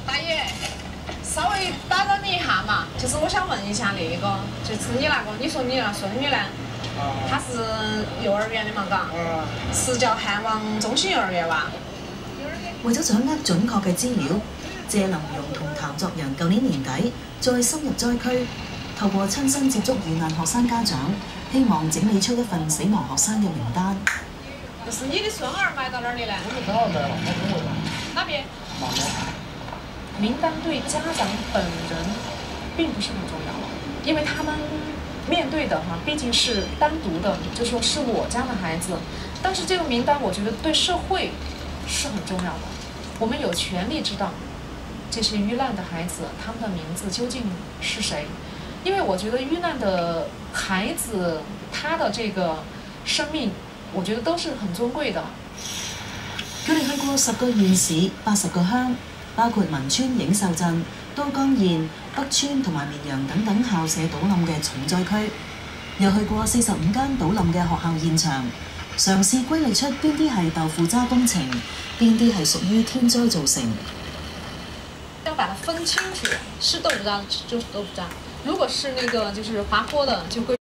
大爷，稍微打扰你一下嘛，就是我想问一下那个，就是你那个，你说你那孙女呢？她是幼儿園的嘛，嘎？是叫漢王中心幼兒園吧？ 為咗掌握準確嘅資料，謝林容同譚作人舊年年底再深入災區，透過親身接觸遇難學生家長，希望整理出一份死亡學生嘅名單。 就是你的孫兒埋到哪裡呢？哪邊？ 名單對家長本人並不是很重要，因為他們面對的畢竟是單獨的，就說是我家的孩子。但是這個名單，我覺得對社會是很重要的。我們有權利知道這些遇難的孩子，他們的名字究竟是誰？因為我覺得遇難的孩子，他的這個生命，我覺得都是很尊貴的。 佢哋去過10個縣市、80個鄉，包括文村影秀鎮、都江堰、北村同埋綿陽等等校舍倒冧嘅重災區，又去過45間倒冧嘅學校現場，嘗試歸類出邊啲係豆腐渣工程，邊啲係屬於天災造成。 要把它分清楚，是豆腐渣就是豆腐渣，如果是那个就是滑坡的，就会。